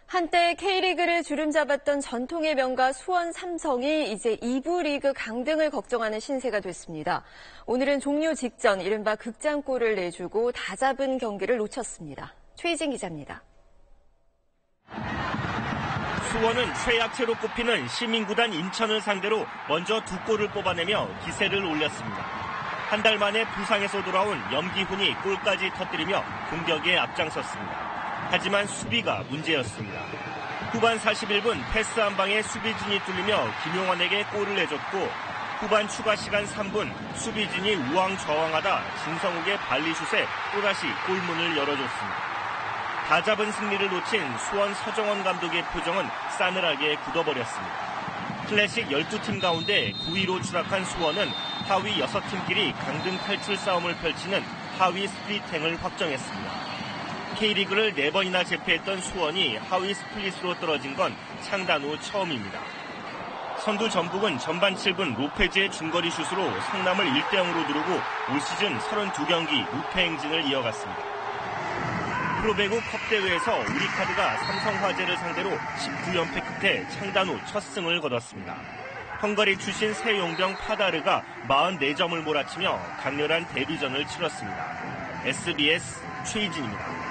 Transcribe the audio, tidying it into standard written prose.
한때 K리그를 주름잡았던 전통의 명가 수원 삼성이 이제 2부 리그 강등을 걱정하는 신세가 됐습니다. 오늘은 종료 직전 이른바 극장골을 내주고 다잡은 경기를 놓쳤습니다. 최희진 기자입니다. 수원은 최약체로 꼽히는 시민구단 인천을 상대로 먼저 2골을 뽑아내며 기세를 올렸습니다. 한 달 만에 부상에서 돌아온 염기훈이 골까지 터뜨리며 공격에 앞장섰습니다. 하지만 수비가 문제였습니다. 후반 41분 패스 한 방에 수비진이 뚫리며 김용환에게 골을 내줬고 후반 추가 시간 3분 수비진이 우왕좌왕하다 진성욱의 발리슛에 또다시 골문을 열어줬습니다. 다 잡은 승리를 놓친 수원 서정원 감독의 표정은 싸늘하게 굳어버렸습니다. 클래식 12팀 가운데 9위로 추락한 수원은 하위 6팀끼리 강등 탈출 싸움을 펼치는 하위 스플릿행을 확정했습니다. K리그를 4번이나 제패했던 수원이 하위 스플릿으로 떨어진 건 창단 후 처음입니다. 선두 전북은 전반 7분 로페즈의 중거리 슛으로 성남을 1대0으로 누르고 올 시즌 32경기 무패 행진을 이어갔습니다. 프로배구 컵대회에서 우리카드가 삼성화재를 상대로 19연패 끝에 창단 후 첫 승을 거뒀습니다. 헝가리 출신 새 용병 파다르가 44점을 몰아치며 강렬한 데뷔전을 치렀습니다. SBS 최희진입니다.